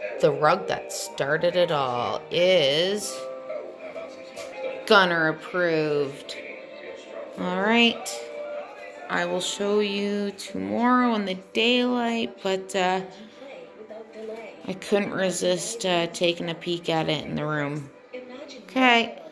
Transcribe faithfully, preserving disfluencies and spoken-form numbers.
the rug that started it all is Gunner approved. All right. I will show you tomorrow in the daylight, but uh, I couldn't resist uh, taking a peek at it in the room. Okay.